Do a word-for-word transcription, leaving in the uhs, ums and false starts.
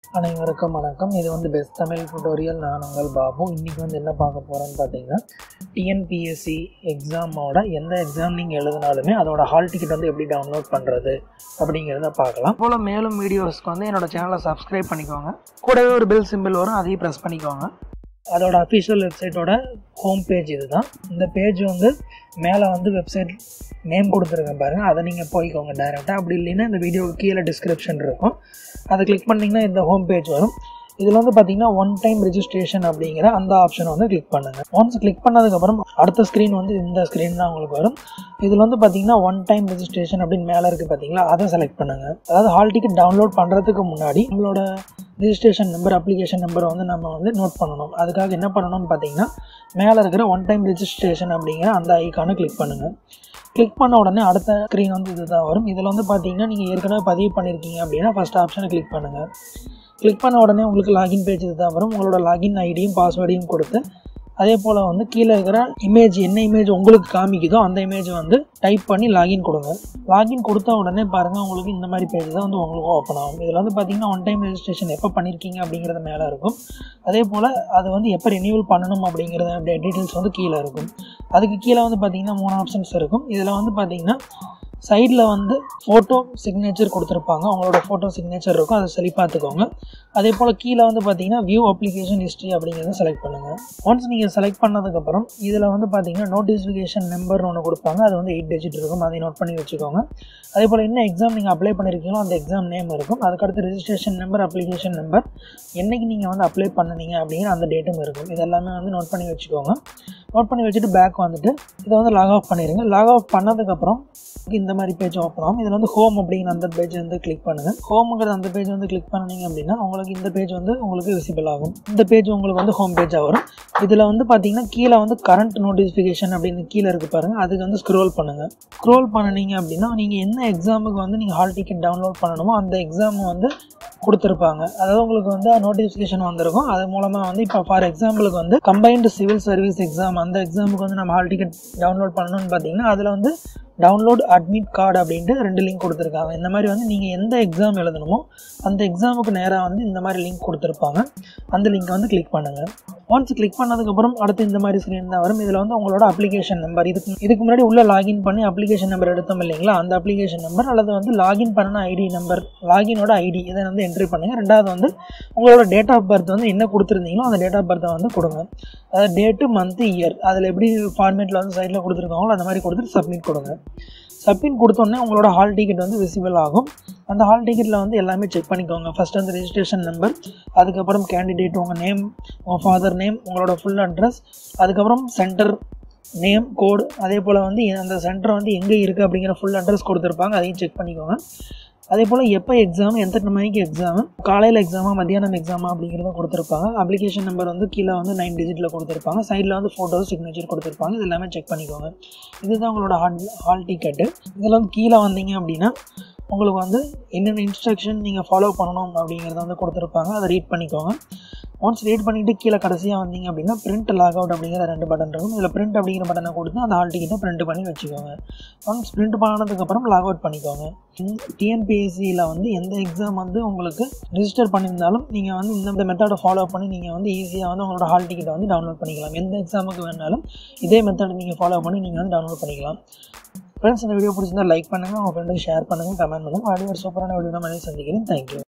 அனைவருக்கும் வணக்கம். இது வந்து பெஸ்ட் தமிழ் டுட்டோரியல். நான் உங்கள் பாபு. இன்றைக்கி வந்து என்ன பார்க்க போகிறேன்னு பார்த்தீங்கன்னா, டிஎன்பிஎஸ்சி எக்ஸாமோட எந்த எக்ஸாம் நீங்கள் எழுதினாலுமே அதோட ஹால் டிக்கெட் வந்து எப்படி டவுன்லோட் பண்ணுறது அப்படிங்கிறத பார்க்கலாம். போல் மேலும் வீடியோஸ்க்கு வந்து என்னோடய சேனலை சப்ஸ்கிரைப் பண்ணிக்கோங்க. கூடவே ஒரு பெல் சிம்பிள் வரும், அதையும் ப்ரெஸ் பண்ணிக்கோங்க. அதோட அஃபிஷியல் வெப்சைட்டோட ஹோம் பேஜ் இது தான். இந்த பேஜ் வந்து மேலே வந்து வெப்சைட் நேம் கொடுத்துருக்கேன் பாருங்கள், அதை நீங்கள் போய்க்கோங்க டைரெக்டாக. அப்படி இல்லைன்னா இந்த வீடியோவுக்கு கீழே டிஸ்கிரிப்ஷன் இருக்கும், அதை கிளிக் பண்ணிங்கன்னா இந்த ஹோம் பேஜ் வரும். இதில் வந்து பார்த்தீங்கன்னா ஒன் டைம் ரெஜிஸ்ட்ரேஷன் அப்படிங்கிற அந்த ஆப்ஷனை வந்து கிளிக் பண்ணுங்கள். ஒன்ஸ் கிளிக் பண்ணதுக்கப்புறம் அடுத்த ஸ்க்ரீன் வந்து இந்த ஸ்க்ரீன் தான் உங்களுக்கு வரும். இதில் வந்து பார்த்தீங்கன்னா ஒன் டைம் ரெஜிஸ்ட்ரேஷன் அப்படின்னு மேலே இருக்குது பார்த்தீங்களா, அதை செலக்ட் பண்ணுங்கள். அதாவது ஹால் டிக்கெட் டவுன்லோட் பண்ணுறதுக்கு முன்னாடி நம்மளோட ரெஜிஸ்ட்ரேஷன் நம்பர், அப்ளிகேஷன் நம்பரை வந்து நம்ம வந்து நோட் பண்ணணும். அதுக்காக என்ன பண்ணணும்னு பார்த்தீங்கன்னா, மேலே இருக்கிற ஒன் டைம் ரெஜிஸ்ட்ரேஷன் அப்படிங்கிற அந்த ஐக்கானை கிளிக் பண்ணுங்கள். கிளிக் பண்ண உடனே அடுத்த ஸ்க்ரீன் வந்து இது தான் வரும். இதில் வந்து பார்த்தீங்கன்னா, நீங்கள் ஏற்கனவே பதிவு பண்ணியிருக்கீங்க அப்படின்னா ஃபஸ்ட் ஆப்ஷனை கிளிக் பண்ணுங்கள். கிளிக் பண்ண உடனே உங்களுக்கு லாகின் பேஜ் இது தான் வரும். உங்களோட லாகின் ஐடியும் பாஸ்வேர்டையும் கொடுத்து, அதே போல் வந்து கீழே இருக்கிற இமேஜ், என்ன இமேஜ் உங்களுக்கு காமிக்குதோ அந்த இமேஜ் வந்து டைப் பண்ணி லாகின் கொடுங்க. லாகின் கொடுத்த உடனே பாருங்கள், உங்களுக்கு இந்த மாதிரி பேஜ் தான் வந்து உங்களுக்கு ஓப்பன் ஆகும். இதில் வந்து பார்த்தீங்கன்னா ஒன் டைம் ரெஜிஸ்ட்ரேஷன் எப்போ பண்ணியிருக்கீங்க அப்படிங்கிறது மேலே இருக்கும். அதே போல் அது வந்து எப்போ ரினியூவல் பண்ணணும் அப்படிங்கிறத அப்படியே டீட்டெயில்ஸ் வந்து கீழே இருக்கும். அதுக்கு கீழே வந்து பார்த்தீங்கன்னா மூணு ஆப்ஷன்ஸ் இருக்கும். இதில் வந்து பார்த்தீங்கன்னா சைடில் வந்து ஃபோட்டோ சிக்னேச்சர் கொடுத்துருப்பாங்க, உங்களோட ஃபோட்டோ சிக்னேச்சர் இருக்கும், அதை சரி பார்த்துக்கோங்க. அதே போல் கீழே வந்து பார்த்தீங்கன்னா வியூ அப்ளிகேஷன் ஹிஸ்ட்ரி அப்படிங்கிறத செலக்ட் பண்ணுங்கள். ஒன்ஸ் நீங்கள் செலக்ட் பண்ணதுக்கப்புறம் இதில் வந்து பார்த்தீங்கன்னா நோட்டிஃபிகேஷன் நம்பர்னு ஒன்று கொடுப்பாங்க, அது வந்து எயிட் டிஜிட் இருக்கும், அதை நோட் பண்ணி வச்சுக்கோங்க. அதே போல் என்ன எக்ஸாம் நீங்கள் அப்ளை பண்ணியிருக்கீங்களோ அந்த எக்ஸாம் நேம் இருக்கும். அதுக்கடுத்து ரெஜிஸ்ட்ரேஷன் நம்பர், அப்ளிகேஷன் நம்பர், என்றைக்கு நீங்கள் வந்து அப்ளை பண்ணுனீங்க அப்படிங்கிற அந்த டேட்டும் இருக்கும். இதெல்லாமே வந்து நோட் பண்ணி வச்சுக்கோங்க. நோட் பண்ணி வச்சுட்டு பேக் வந்துட்டு இதை வந்து லாக் ஆஃப் பண்ணிடுங்க. லாக் ஆஃப் பண்ணதுக்கப்புறம் இந்த மாதிரி பேஜ் ஓப்பன் ஆகும். இதில் வந்து ஹோம் அப்படிங்கிற அந்த பேஜ் வந்து கிளிக் பண்ணுங்கள். ஹோமுங்கிற அந்த பேஜ் வந்து கிளிக் பண்ணிங்க அப்படின்னா உங்களுக்கு இந்த பேஜ் வந்து உங்களுக்கு விசிபிள் ஆகும். இந்த பேஜ் உங்களுக்கு வந்து ஹோம் பேஜாக வரும். இதில் வந்து பார்த்தீங்கன்னா கீழே வந்து கரண்ட் நோட்டிஃபிகேஷன் அப்படின்னு கீழே இருக்குது பாருங்கள், அதுக்கு வந்து ஸ்க்ரோல் பண்ணுங்கள். ஸ்க்ரோல் பண்ணினீங்க அப்படின்னா நீங்கள் என்ன எக்ஸாமுக்கு வந்து நீங்கள் ஹால் டிக்கெட் டவுன்லோட் பண்ணணுமோ அந்த எக்ஸாம் வந்து கொடுத்துருப்பாங்க. அதாவது உங்களுக்கு வந்து நோட்டிஃபிகேஷன் வந்திருக்கும். அது மூலமாக வந்து இப்போ ஃபார் எக்ஸாம்பிளுக்கு வந்து கம்பைன்டு சிவில் சர்வீஸ் எக்ஸாம், அந்த எக்ஸாமுக்கு வந்து நம்ம ஹால் டிக்கெட் டவுன்லோட் பண்ணணும்னு பார்த்தீங்கன்னா அதில் வந்து டவுன்லோட் அட்மிட் கார்டு அப்படின்ட்டு ரெண்டு லிங்க் கொடுத்துருக்காங்க. இந்த மாதிரி வந்து நீங்கள் எந்த எக்ஸாம் எழுதணுமோ அந்த எக்ஸாமுக்கு நேராக வந்து இந்த மாதிரி லிங்க் கொடுத்துருப்பாங்க. அந்த லிங்க் வந்து கிளிக் பண்ணுங்கள். ஒன்ஸ் கிளிக் பண்ணதுக்கப்புறம் அடுத்து இந்த மாதிரி ஸ்க்ரீன் தான் வரும். இதில் வந்து உங்களோட அப்ளிகேஷன் நம்பர், இதுக்கு இதுக்கு முன்னாடி உள்ள லாகின் பண்ணி அப்ளிகேஷன் நம்பர் எடுத்தோம் இல்லைங்களா, அந்த அப்ளிகேஷன் நம்பர் அல்லது வந்து லாகின் பண்ண ஐடி நம்பர், லாகினோட ஐடி இதை வந்து என்ட்ரி பண்ணுங்கள். ரெண்டாவது வந்து உங்களோட டேட் ஆஃப் பர்த் வந்து என்ன கொடுத்துருந்தீங்களோ அந்த டேட் ஆஃப் பர்த்தை வந்து கொடுங்க. அதாவது டேட்டு, மந்த்து, இயர், அதில் எப்படி ஃபார்மேட்டில் வந்து சைடில் கொடுத்துருக்காங்களோ அந்த மாதிரி கொடுத்துட்டு சப்மிட் கொடுங்க. சப்மிட் கொடுத்தோன்னே உங்களோட ஹால் டிக்கெட் வந்து விசிபிள் ஆகும். அந்த ஹால் டிக்கெட்டில் வந்து எல்லாமே செக் பண்ணிக்கோங்க. ஃபஸ்ட் வந்து ரெஜிஸ்ட்ரேஷன் நம்பர், அதுக்கப்புறம் கேண்டிடேட், உங்கள் நேம், உங்கள் ஃபாதர் நேம், உங்களோட ஃபுல் அட்ரஸ், அதுக்கப்புறம் சென்டர் நேம், கோடு, அதே போல் வந்து அந்த சென்டர் வந்து எங்கே இருக்குது அப்படிங்கிற ஃபுல் அட்ரஸ் கொடுத்துருப்பாங்க, அதையும் செக் பண்ணிக்கோங்க. அதே போல் எப்போ எக்ஸாம், எந்த மணிக்கு எக்ஸாமு, காலையில் எக்ஸாமா மத்தியானம் எக்ஸாமா அப்படிங்கிறத கொடுத்துருப்பாங்க. அப்ளிகேஷன் நம்பர் வந்து கீழே வந்து நைன் டிஜிட்டில் கொடுத்துருப்பாங்க. சைடில் வந்து ஃபோட்டோ சிக்னேச்சர் கொடுத்துருப்பாங்க. இது எல்லாமே செக் பண்ணிக்கோங்க. இதுதான் உங்களோட ஹால் ஹால் டிக்கெட்டு. இதில் வந்து கீழே வந்தீங்க அப்படின்னா உங்களுக்கு வந்து என்னென்ன இன்ஸ்ட்ரக்ஷன் நீங்கள் ஃபாலோ பண்ணணும் அப்படிங்கிறத வந்து கொடுத்துருப்பாங்க, அதை ரீட் பண்ணிக்கோங்க. ஒன்ஸ் ரீட் பண்ணிவிட்டு கீழே கடைசியாக வந்தீங்க அப்படின்னா பிரிண்ட், லாக் அவுட் அப்படிங்கிற ரெண்டு பட்டன் இருக்கும். இதில் பிரிண்ட் அப்படிங்கிற பட்டனை கொடுத்து அந்த ஹால் டிக்கெட்டை பிரிண்ட் பண்ணி வச்சுக்கோங்க. ஒன்ஸ் பிரிண்ட் பண்ணதுக்கப்புறம் லாக் அவுட் பண்ணிக்கோங்க. டிஎன்பிஎஸ்சியில் வந்து எந்த எக்ஸாம் வந்து உங்களுக்கு ரிஜிஸ்டர் பண்ணியிருந்தாலும் நீங்கள் வந்து இந்த மெத்தடை ஃபாலோ பண்ணி நீங்கள் வந்து ஈஸியாக வந்து உங்களோட ஹால் டிக்கெட்டை வந்து டவுன்லோட் பண்ணிக்கலாம். எந்த எக்ஸாமுக்கு வேணாலும் இதே மெத்தடை நீங்கள் ஃபாலோ பண்ணி நீங்கள் வந்து டவுன்லோட் பண்ணிக்கலாம். ஃப்ரெண்ட்ஸ், இந்த வீடியோ பிடிச்சிருந்தா லைக் பண்ணுங்கள், உங்கள் ஃப்ரெண்டுக்கு ஷேர் பண்ணுங்கள், கமெண்ட் பண்ணுங்கள். அடுத்த ஒரு சூப்பரான வீடியோ நான் சந்திக்கிறேன். தேங்க்யூ.